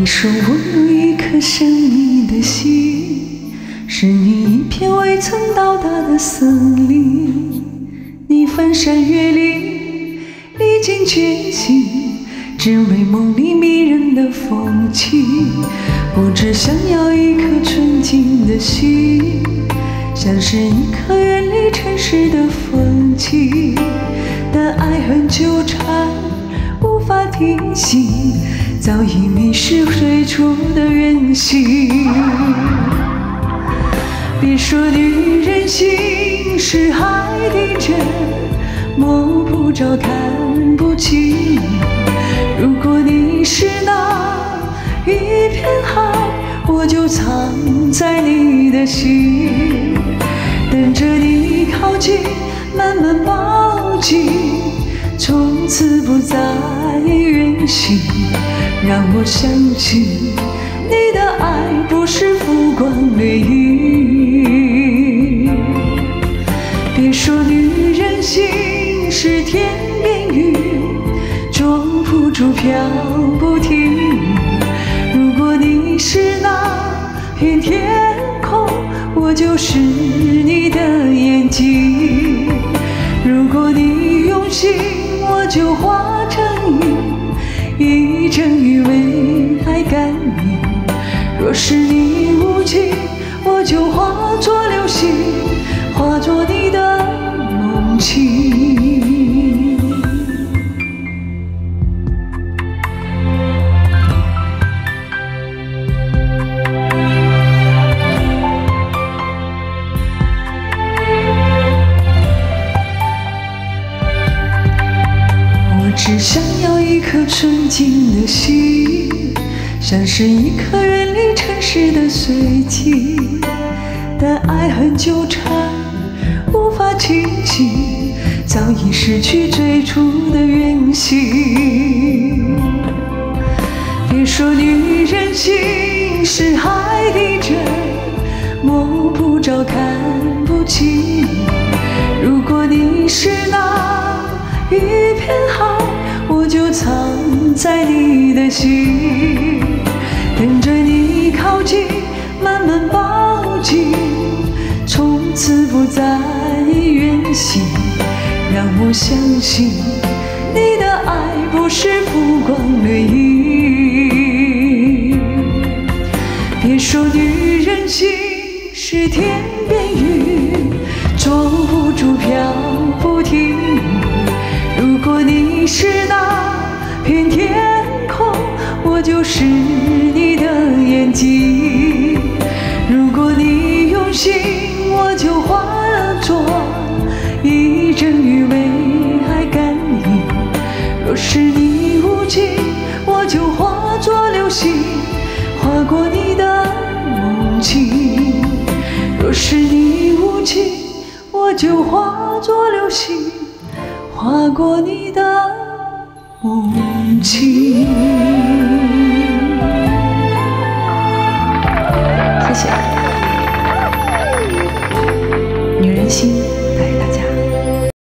说我有一颗神秘的心，是你一片未曾到达的森林。你翻山越岭，历尽艰辛，只为梦里迷人的风景。我只想要一颗纯净的心，像是一颗远离尘世的风景。但爱恨纠缠无法停息，早已迷失最初的原型。别说女人心是海底针，摸不着看不清。如果你是那一片海，我就藏在你的心，等着你靠近，慢慢抱紧，从此不再远行。让我相信你的爱不是浮光掠影。别说女人心是天边云，捉不住飘不停。如果你是那片天空，我就是你的眼睛。如果你用心，我就化成雨，一阵雨为爱甘霖。若是你无情，我就化作流星，化作你的梦境。我只想要一颗纯净的心，像是一颗远离尘世的水晶。但爱恨纠缠无法清晰，早已失去最初的原型。别说女人心是海底针，摸不着看不清。如果你是那一片海，我就藏在你的心，等着你靠近，慢慢抱紧，从此不再远行。让我相信你的爱不是浮光掠影。别说女人心是天边云，捉不住飘不停。如果你是那片天空，我就是你的眼睛。如果你用心，我就化作一阵雨为爱甘霖。若是你无情，我就化作流星，划过你的梦境。若是你无情，我就化作流星，划过你的梦境。